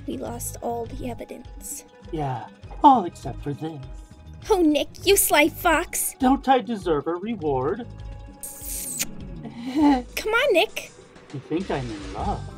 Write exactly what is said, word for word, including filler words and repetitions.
We lost all the evidence. Yeah, all except for this. Oh, Nick, you sly fox! Don't I deserve a reward? Come on, Nick! You think I'm in love?